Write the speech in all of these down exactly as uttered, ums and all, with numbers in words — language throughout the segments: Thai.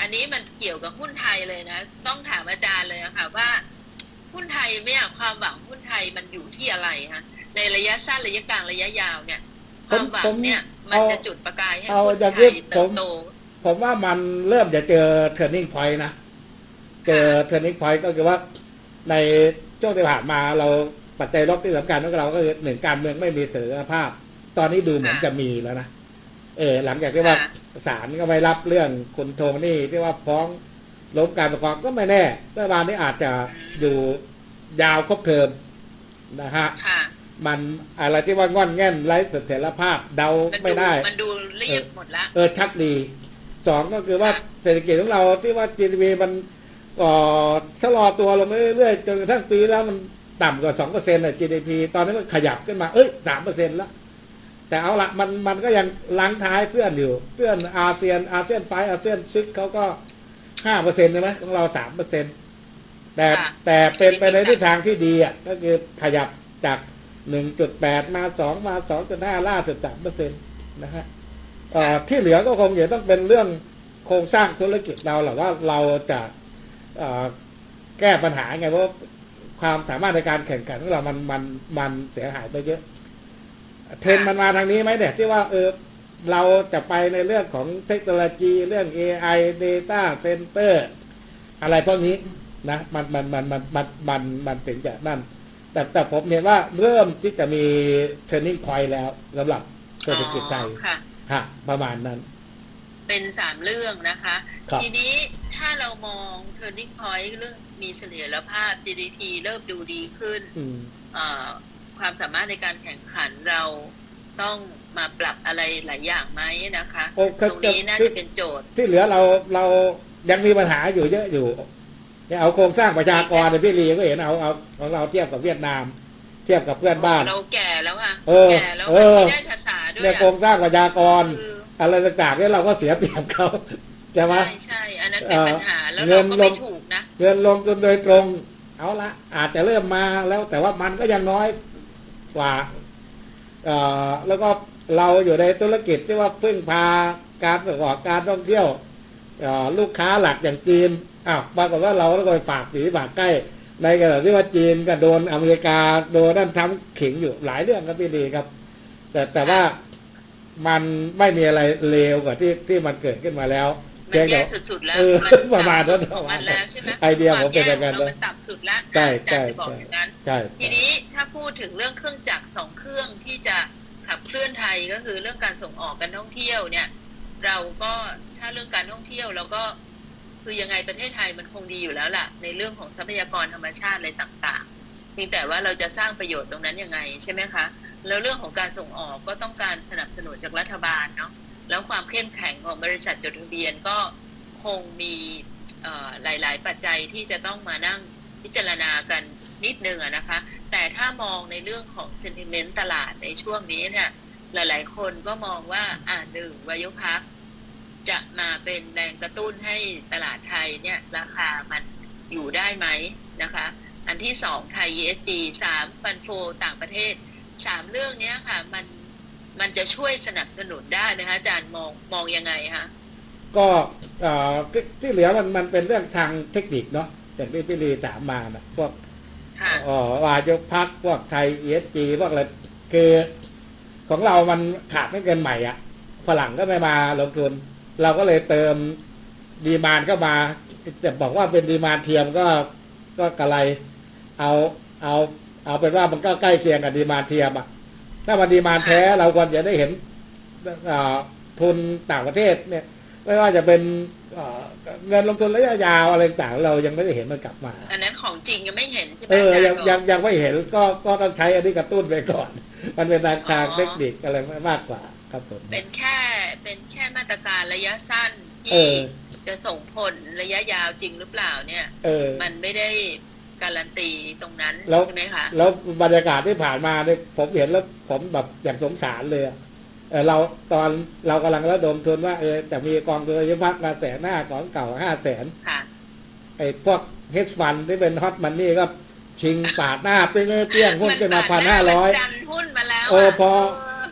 นนี้มันเกี่ยวกับหุ้นไทยเลยนะต้องถามอาจารย์เลยค่ะว่าหุ้นไทยเนี่ยความหวังหุ้นไทยมันอยู่ที่อะไรฮะในระยะสั้นระยะกลางระยะยาวเนี่ยความหวังเนี่ยมันจะจุดประกายให้หุ้นไทยเติบโตผมว่ามันเริ่มจะเจอ turning point นะเจอ turning point ก็คือว่าในช่วงที่ผ่านมาเราปัจจัยลบที่สำคัญของเราก็คือหนึ่งการเมืองไม่มีเสถียรภาพตอนนี้ดูเหมือนจะมีแล้วนะเออหลังจากที่ว่าศาลก็ไม่รับเรื่องคุณโทนี่ที่ว่าฟ้องล้มการปกครองก็ไม่แน่รัฐบาลนี้อาจจะอยู่ยาวครบเทอมนะฮะมันอะไรที่ว่างอนแง่นไร้เสถียรภาพเดาไม่ได้มันดูเรียบหมดละเออชักดีสองก็คือว่าเศรษฐกิจของเราที่ว่า จี ดี พี มันก็ชะลอตัวลงเรื่อยๆจนกระทั่งปีแล้วมันต่ำกว่า สองเปอร์เซ็นต์ น่ะ จี ดี พี ตอนนี้มันขยับขึ้นมาเอ้ย สามเปอร์เซ็นต์ แล้วแต่เอาละมันมันก็ยังล้างท้ายเพื่อนอยู่เพื่อนอาเซียนอาเซียนไฟอาเซียนซิกเขาก็ ห้าเปอร์เซ็นต์ ใช่ไหมของเรา สามเปอร์เซ็นต์ แต่แต่เป็นไปในทิศทางที่ดีอ่ะก็คือขยับจาก หนึ่งจุดแปด มาสองมา สองจุดห้า ล่าสุด สามเปอร์เซ็นต์ นะฮะที่เหลือก็คงจะต้องเป็นเรื่องโครงสร้างธุรกิจเราหรือว่าเราจะแก้ปัญหาไงเพราะความสามารถในการแข่งขันของเรามันมันมันเสียหายไปเยอะเทรนด์มันมาทางนี้ไหมเนี่ยที่ว่าเออเราจะไปในเรื่องของเทคโนโลยีเรื่อง เอ ไอ Data Center อะไรพวกนี้นะมันมันมันมันมันมันมันถึงจะนั่นแต่แต่ผมเห็นว่าเริ่มที่จะมี turning point แล้วสำหรับเศรษฐกิจไทยค่ะประมาณนั้นเป็นสามเรื่องนะคะทีนี้ถ้าเรามอง turning point เรื่องมีเสถียรภาพ จี ดี พี เริ่มดูดีขึ้นความสามารถในการแข่งขันเราต้องมาปรับอะไรหลายอย่างไหมนะคะตรงนี้น่าจะเป็นโจทย์ที่เหลือเราเรายังมีปัญหาอยู่เยอะอยู่เนี่ยเอาโครงสร้างประชากรในพี่ลีก็เห็นเอาเอาของเราเทียบกับเวียดนามเทียบกับเพื่อนบ้านเราแก่แล้วอ่ะแก่แล้วไม่ได้ภาษาด้วยเนี่ยโครงสร้างประชากรอะไรต่างๆเนี่ยเราก็เสียเปรียบเขาใช่ไหมใช่ใช่อันนั้นเป็นปัญหาแล้วเราก็ไม่ถูกนะเงินลงทุนโดยตรงเอาละอาจจะเริ่มมาแล้วแต่ว่ามันก็ยังน้อยกว่าแล้วก็เราอยู่ในธุรกิจที่ว่าพึ่งพาการส่งออกการท่องเที่ยวลูกค้าหลักอย่างจีนอ้าวปรากฏว่าเราต้องไปฝากสีฝากใกล้ในขณะที่ว่าจีนก็โดนอเมริกาโดนนั่นทำขิงอยู่หลายเรื่องครับพี่ดีครับแต่แต่ว่ามันไม่มีอะไรเลวกว่าที่ที่มันเกิดขึ้นมาแล้วมันแย่สุดๆแล้วมันประมาณนั้นมันแล้วใช่ไหมไอเดียผมเป็นอย่างนั้นมันต่ำสุดแล้วใช่ใช่บอกอย่างนั้นทีนี้ถ้าพูดถึงเรื่องเครื่องจักรสองเครื่องที่จะขับเคลื่อนไทยก็คือเรื่องการส่งออกการท่องเที่ยวเนี่ยเราก็ถ้าเรื่องการท่องเที่ยวเราก็คือยังไงประเทศไทยมันคงดีอยู่แล้วล่ะในเรื่องของทรัพยากรธรรมชาติอะไรต่างๆเพียงแต่ว่าเราจะสร้างประโยชน์ตรงนั้นยังไงใช่ไหมคะแล้วเรื่องของการส่งออกก็ต้องการสนับสนุนจากรัฐบาลเนาะแล้วความเข้มแข็งของบริษัทจดทะเบียนก็คงมีหลายๆปัจจัยที่จะต้องมานั่งพิจารณากันนิดนึงนะคะแต่ถ้ามองในเรื่องของ sentiment ตลาดในช่วงนี้เนี่ยหลายๆคนก็มองว่าอ่าหนึ่งวายุพักจะมาเป็นแรงกระตุ้นให้ตลาดไทยเนี่ยราคามันอยู่ได้ไหมนะคะอันที่สองไทย อี เอส จี สามฟันโฟต่างประเทศสามเรื่องนี้ค่ะมันมันจะช่วยสนับสนุนได้ไหมคะอาจารย์มองมองยังไงคะก็ที่เหลือมันมันเป็นเรื่องทางเทคนิคเนาะอย่างที่พี่ลีถามมานะพวกอ๋อวายกพักพวกไทย อี เอส จี พวกอะไรคือของเรามันขาดไม่เกินใหม่อ่ะฝรั่งก็ไม่มาลงทุนเราก็เลยเติมดีมานด์เข้ามาจะบอกว่าเป็นดีมานด์เทียมก็ก็กระไรเอาเอาเอาเป็นว่ามันก็ใกล้เคียงกับดีมานด์เทียมอ่ะถ้ามันดีมานด์แท้เราควรจะได้เห็นทุนต่างประเทศเนี่ยไม่ว่าจะเป็นเงินลงทุนระยะยาวอะไรต่างเรายังไม่ได้เห็นมันกลับมาอันนั้นของจริงยังไม่เห็นใช่ไหมเออยังยังยังไม่เห็นก็ก็ต้องใช้อันนี้กระตุ้นไปก่อนมันเป็นทางทางเทคนิคอะไรมากกว่าครับผมเป็นแค่เป็นแค่มาตรการระยะสั้นที่จะส่งผลระยะยาวจริงหรือเปล่าเนี่ยมันไม่ได้การันตีตรงนั้นใช่ไหมคะแล้วบรรยากาศที่ผ่านมาเนี่ยผมเห็นแล้วผมแบบอย่างสงสารเลยเออเราตอนเรากำลังระดมทุนว่าเออจะมีกองทุนยุพักมาแสนหน้าของเก่าห้าแสนไอ้พวกเฮดฟันที่เป็นฮอตมันนี่ก็ชิงปาดหน้าไปเงี้ยเปี้ยงหุ้นขึ้นมาพันห้าร้อยหุ้นมาแล้วโอ้พอพ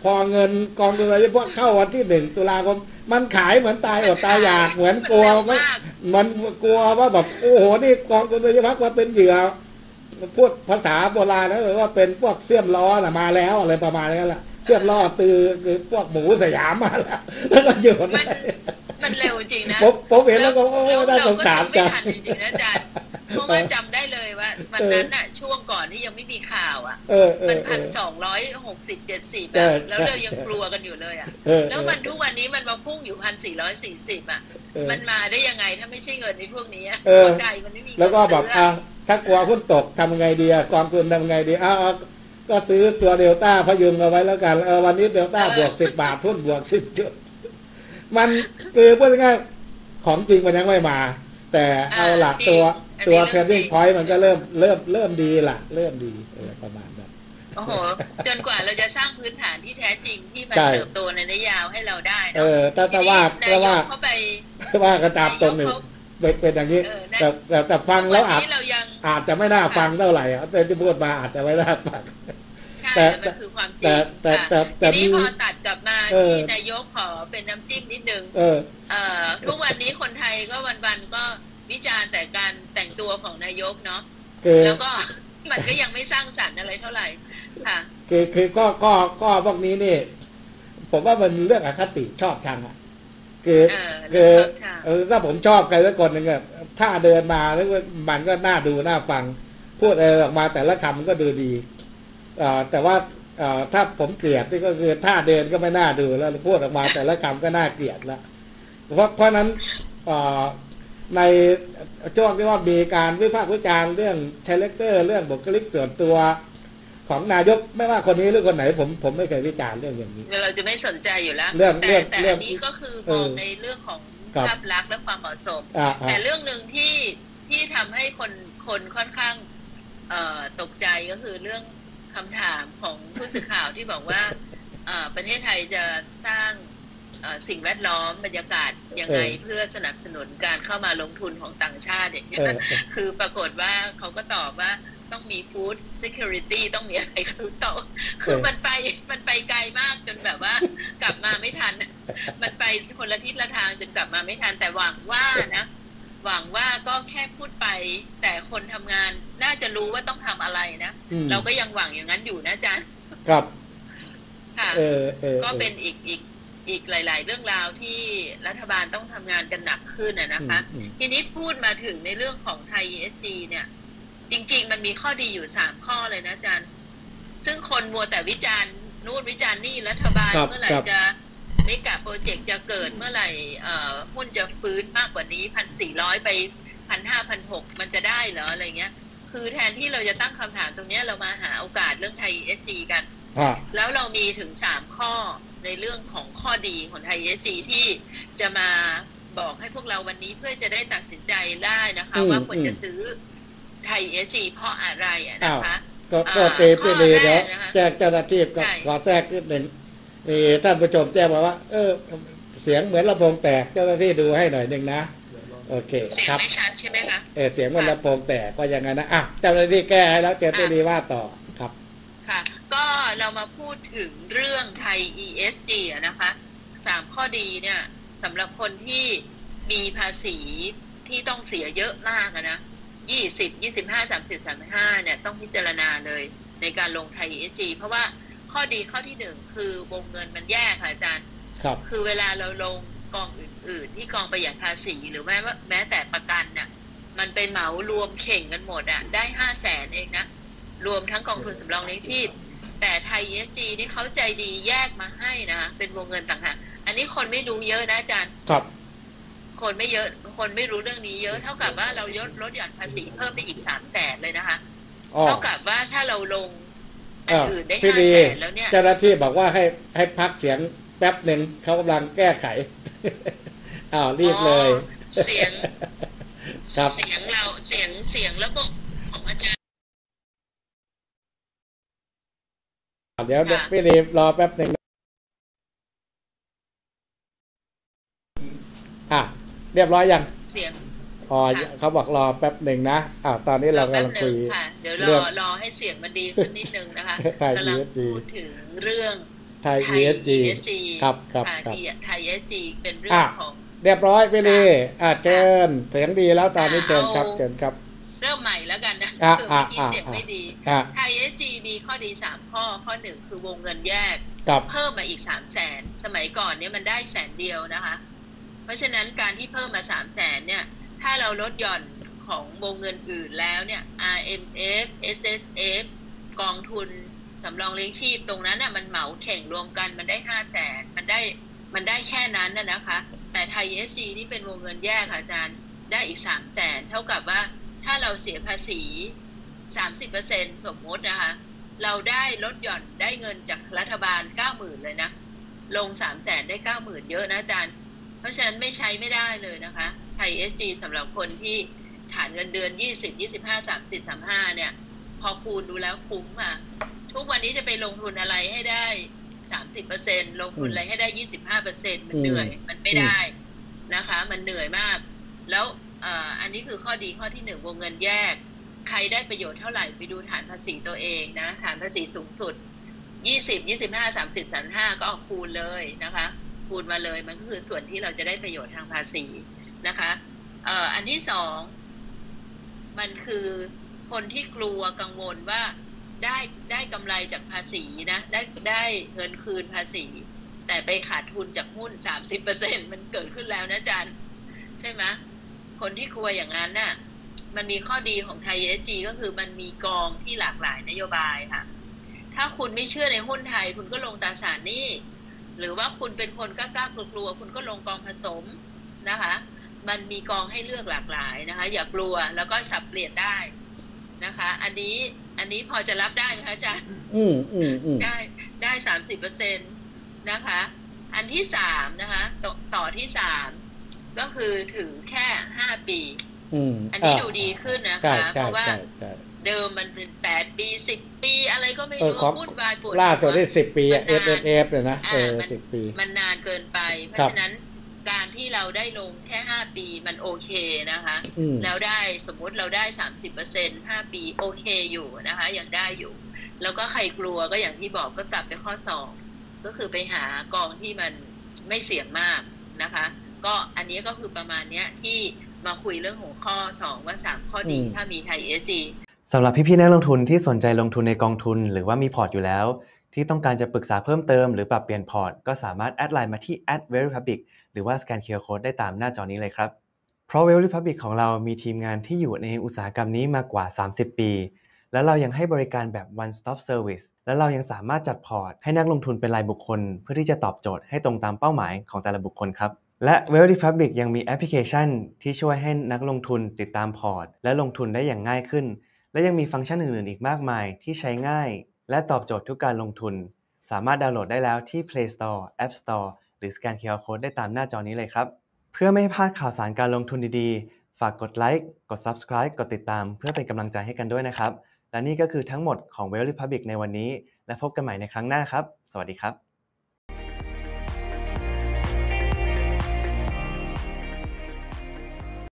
อเงินกองทุนรายเฉพาะเข้าวันที่หนึ่งตุลาคมมันขายเหมือนตายอดตายอยากเหมือนกลัวมันมันกลัวว่าแบบโอ้โหนี่กองทุนรายเฉพาะมาเป็นเหยื่อพูดภาษาโบราณนะว่าเป็นพวกเสี่ยมล้อน่ะมาแล้วอะไรประมาณนั้นแหละเสี่ยมล้อตือคือพวกหมูสยามมาแล้วแล้วก็อยู่ได้มันเร็วจริงนะผมผมเห็นแล้วก็โอ้ได้สงสารจังจริงๆนะอาจารย์เพราะว่าจำได้เลยว่าวันนั้นน่ะช่วงก่อนที่ยังไม่มีข่าวอ่ะมันพันสองร้อยหกสิบเจ็ดสิบแบบแล้วเรายังกลัวกันอยู่เลยอ่ะแล้วมันทุกวันนี้มันมาพุ่งอยู่พันสี่ร้อยสี่สิบอ่ะมันมาได้ยังไงถ้าไม่ใช่เงินในพวกนี้คนใดมันไม่มีแล้วก็แบบอ่ะถ้ากลัวหุ้นตกทำไงดีกองทุนทำไงดีอ้าวก็ซื้อตัวเดลต้าพยุงเอาไว้แล้วกันเออวันนี้เดลต้าบวกสิบบาทหุ้นบวกสิบจุดมันคือพูดง่ายๆของจริงมันยังไม่มาแต่เอาหลักตัวตัวเทรดดิ้งพอยต์มันก็เริ่มเริ่มเริ่มดีละเริ่มดีเออประมาณนั้นโอ้โหจนกว่าเราจะสร้างพื้นฐานที่แท้จริงที่มันเติบโตในระยะยาวให้เราได้เออแต่แต่ว่าแต่ว่าว่าก็ตามตรงหนึ่งเป็นอย่างนี้แต่แต่แต่ฟังแล้วอาจอาจจะไม่น่าฟังเท่าไหร่อ่ะแต่ที่พูดมาอาจจะไม่น่าฟังแต่มันคือความจริงแต่แต่แต่ทีนี้พอตัดกลับมาที่นายกขอเป็นน้ำจิ้มนิดนึงเออทุกวันนี้คนไทยก็วันๆก็วิจารณ์แต่การแต่งตัวของนายกเนาะแล้วก็มันก็ยังไม่สร้างสรรค์อะไรเท่าไหร่ค่ะคือคือก็ก็ก็พวกนี้นี่ผมว่ามันเรื่องอคติชอบชังอ่ะคือคือเออถ้าผมชอบใครสักคนหนึ่งอะถ้าเดินมาแล้วมันก็น่าดูน่าฟังพูดเออออกมาแต่ละคำก็ดูดีแต่ว่าถ้าผมเกลียดนี่ก็คือท่าเดินก็ไม่น่าดูแล้วพูดออกมาแต่ละคำก็น่าเกลียดแล้วเพราะเพราะนั้นในช่วงที่ว่ามีการวิพากษ์วิจารณ์เรื่องคาแรคเตอร์เรื่องบุคลิกส่วนตัวของนายกไม่ว่าคนนี้หรือคนไหนผมผมไม่เคยวิจารณ์เรื่องอย่างนี้เราจะไม่สนใจอยู่แล้วเรื่องแต่เรื่องแต่อันนี้ก็คือมองในเรื่องของภาพลักษณ์และความเหมาะสมแต่เรื่องหนึ่งที่ที่ทำให้คนคนค่อนข้างตกใจก็คือเรื่องคำถามของผู้สื่อข่าวที่บอกว่าประเทศไทยจะสร้างสิ่งแวดล้อมบรรยากาศยังไงเพื่อสนับสนุนการเข้ามาลงทุนของต่างชาติอย่างนี้คือปรากฏว่าเขาก็ตอบว่าต้องมี food security ต้องมีอะไรคือต่อคือมันไปมันไปไกลมากจนแบบว่ากลับมาไม่ทันมันไปคนละทิศละทางจนกลับมาไม่ทันแต่หวังว่านะหวังว่าก็แค่พูดไปแต่คนทำงานน่าจะรู้ว่าต้องทำอะไรนะเราก็ยังหวังอย่างนั้นอยู่นะจ๊ะครับค่ะก็เป็นอีกอีกอีกหลายๆเรื่องราวที่รัฐบาลต้องทำงานกันหนักขึ้นนะคะทีนี้พูดมาถึงในเรื่องของไทย อี เอส จี เนี่ยจริงๆมันมีข้อดีอยู่สามข้อเลยนะอาจารย์ซึ่งคนมัวแต่วิจารณ์นู่นวิจารณ์นี่รัฐบาลเมื่อไหร่จะเมกะโปรเจกต์จะเกิดเมื่อไหร่หุ้นจะฟื้นมากกว่านี้พันสี่ร้อยไปพันห้าพันหกมันจะได้เหรออะไรเงี้ยคือแทนที่เราจะตั้งคำถามตรงนี้เรามาหาโอกาสเรื่องไทย อี เอส จี กันแล้วเรามีถึงสามข้อในเรื่องของข้อดีของไทย อี เอส จี ที่จะมาบอกให้พวกเราวันนี้เพื่อจะได้ตัดสินใจได้นะคะว่าควรจะซื้อไทย อี เอส จี เพราะอะไรนะคะก็ก็เตะไปเลยเดี๋ยวแจ้งเจ้าหน้าที่ก็ขอแทรกนิดหนึ่งนี่ท่านผู้ชมแจ้งมาว่าเออเสียงเหมือนลำโพงแตกเจ้าหน้าที่ดูให้หน่อยหนึ่งนะโอเคเสียงไม่ชัดใช่ไหมคะเออเสียงเหมือนลำโพงแตกว่าอย่างไงนะอ่ะเจ้าหน้าที่แก้ให้แล้วเจ้าหน้าที่ว่าต่อครับค่ะก็เรามาพูดถึงเรื่องไทย อี เอส จี นะคะสามข้อดีเนี่ยสำหรับคนที่มีภาษีที่ต้องเสียเยอะมากนะยี่สิบ ยี่สิบห้า สามสิบ สามสิบห้าเนี่ยต้องพิจารณาเลยในการลงไทย อี เอส จี เพราะว่าข้อดีข้อที่หนึ่งคือวงเงินมันแยกค่ะอาจารย์ครับคือเวลาเราลงกองอื่นๆที่กองประหยัดภาษีหรือแม้ว่าแม้แต่ประกันน่ะมันไปเหมารวมเข่งกันหมดอ่ะได้ห้าแสนเองนะรวมทั้งกองทุนสำรองเลี้ยงชีพแต่ไทย อี เอส จี นี่เขาใจดีแยกมาให้นะเป็นวงเงินต่างหากอันนี้คนไม่รู้เยอะนะอาจารย์ครับคนไม่เยอะคนไม่รู้เรื่องนี้เยอะเท่ากับว่าเราลดลดหย่อนภาษีเพิ่มไปอีกสามแสนเลยนะคะเท่ากับว่าถ้าเราลงอันอื่นได้ห้าแสนแล้วเนี่ยเจ้าหน้าที่บอกว่าให้ให้พักเสียงแป๊บหนึ่งเขากำลังแก้ไขอ้าวรีบเลยเสียงครับเสียงเราเสียงเสียงระบบของอาจารย์เดี๋ยวพี่รีบรอแป๊บหนึ่งอ่ะเรียบร้อยยังเสียงอ๋อเขาบอกรอแป๊บหนึ่งนะอ่าตอนนี้เรากำลังคุยเดี๋ยวรอรอให้เสียงมันดีขึ้นนิดนึงนะคะกำลังพูดถึงเรื่องไทยไทอียเอส จีอี เอส จีครับครับค่ะครับที่ไทย อี เอส จี เป็นเรื่องของเรียบร้อยพี่ลีอ่าเชิญเสียงดีแล้วตอนนี้อ่าเชิญครับเอาเชิญครับเริ่มใหม่แล้วกันนะอ่าคืออ่าเมื่อกี้อ่าเสียงอ่าไม่ดีอ่าไทย อี เอส จี มีข้อดีสามข้อข้อหนึ่งคือวงเงินแยกครับเพิ่มมาอีกสามแสนสมัยก่อนเนี่ยมันได้แสนเดียวนะคะ เพราะฉะนั้นการที่เพิ่มมาสามแสนเนี่ยถ้าเราลดหย่อนของวงเงินอื่นแล้วเนี่ย อาร์ เอ็ม เอฟ เอส เอส เอฟ กองทุนสำรองเลี้ยงชีพตรงนั้นน่ะมันเหมาเข่งรวมกันมันได้ห้าแสนมันได้มันได้แค่นั้นน่ะนะคะแต่ไทย อี เอส จี นี่เป็นวงเงินแยกค่ะอาจารย์ได้อีกสามแสนเท่ากับว่าถ้าเราเสียภาษี สามสิบเปอร์เซ็นต์ สมมตินะคะเราได้ลดหย่อนได้เงินจากรัฐบาล เก้าหมื่น เลยนะลง สามแสน ได้ เก้าหมื่น เยอะนะอาจารย์เพราะฉะนั้นไม่ใช้ไม่ได้เลยนะคะไทย อี เอส จี สำหรับคนที่ฐานเงินเดือนยี่สิบ ยี่สิบห้า สามสิบ สามสิบห้าเนี่ยพอคูณดูแล้วคุ้มอ่ะทุกวันนี้จะไปลงทุนอะไรให้ได้ สามสิบเปอร์เซ็นต์ ลงทุนอะไรให้ได้ ยี่สิบห้าเปอร์เซ็นต์ มันเหนื่อยมันไม่ได้นะคะมันเหนื่อยมากแล้วอันนี้คือข้อดีข้อที่หนึ่งวงเงินแยกใครได้ประโยชน์เท่าไหร่ไปดูฐานภาษีตัวเองนะฐานภาษีสูงสุดยี่สิบ ยี่สิบห้า สามสิบ สามสิบห้าก็เอาคูณเลยนะคะคูณมาเลยมันก็คือส่วนที่เราจะได้ประโยชน์ทางภาษีนะคะเอ่ออันที่สองมันคือคนที่กลัวกังวลว่าได้ได้กำไรจากภาษีนะได้ได้เงินคืนภาษีแต่ไปขาดทุนจากหุ้น สามสิบเปอร์เซ็นต์ มันเกิดขึ้นแล้วนะอาจารย์ใช่ไหมคนที่กลัวอย่างนั้นน่ะมันมีข้อดีของไทย อี เอส จี ก็คือมันมีกองที่หลากหลายนโยบายค่ะถ้าคุณไม่เชื่อในหุ้นไทยคุณก็ลงตราสารหนี้หรือว่าคุณเป็นคนกล้ากลัวๆคุณก็ลงกองผสมนะคะมันมีกองให้เลือกหลากหลายนะคะอย่ากลัวแล้วก็สับเปลี่ยนได้นะคะอันนี้อันนี้พอจะรับได้ไหมคะอาจารย์อืมอืมอืมได้ได้สามสิบเปอร์เซ็นต์นะคะอันที่สามนะคะต่อต่อที่สามก็คือถึงแค่ห้าปีอันนี้ดูดีขึ้นนะคะเพราะว่าเดิมมันเป็นแปดปีสิบปีอะไรก็ไม่รู้วุ่นวายปวดล่าสุดได้สิบปีเอฟเอฟเอฟเลยนะเออสิบปีมันนานเกินไปเพราะฉะนั้นการที่เราได้ลงแค่ห้าปีมันโอเคนะคะแล้วได้สมมติเราได้ สามสิบเปอร์เซ็นต์ ห้าปีโอเคอยู่นะคะยังได้อยู่แล้วก็ใครกลัวก็อย่างที่บอกก็กลับไปข้อสองก็คือไปหากองที่มันไม่เสี่ยงมากนะคะก็อันนี้ก็คือประมาณเนี้ยที่มาคุยเรื่องหัวข้อสองว่าสามข้อดีถ้ามีไทย อี เอส จีสำหรับพี่ๆนักลงทุนที่สนใจลงทุนในกองทุนหรือว่ามีพอร์ตอยู่แล้วที่ต้องการจะปรึกษาเพิ่มเติมหรือปรับเปลี่ยนพอร์ตก็สามารถแอดไลน์มาที่ แอท เวล รี พับลิก หรือว่าสแกน คิว อาร์ Code ได้ตามหน้าจอนี้เลยครับเพราะ Wealth Republic ของเรามีทีมงานที่อยู่ในอุตสาหกรรมนี้มากว่าสามสิบปีและเรายังให้บริการแบบ one stop service และเรายังสามารถจัดพอร์ตให้นักลงทุนเป็นรายบุคคลเพื่อที่จะตอบโจทย์ให้ตรงตามเป้าหมายของแต่ละบุคคลครับและ Wealth Republic ยังมีแอปพลิเคชันที่ช่วยให้นักลงทุนติดตามพอร์ตและลงทุนได้อย่างง่ายขึ้นและยังมีฟังก์ชันอื่นๆอีกมากมายที่ใช้ง่ายและตอบโจทย์ทุกการลงทุนสามารถดาวน์โหลดได้แล้วที่ Play Store App Store หรือสแกน คิว อาร์ Code ได้ตามหน้าจอนี้เลยครับเพื่อไม่ให้พลาดข่าวสารการลงทุนดีๆฝากกดไลค์กด Subscribe กดติดตามเพื่อเป็นกำลังใจให้กันด้วยนะครับและนี่ก็คือทั้งหมดของ Wealth Republic ในวันนี้และพบกันใหม่ในครั้งหน้าครับสวัสดีครับ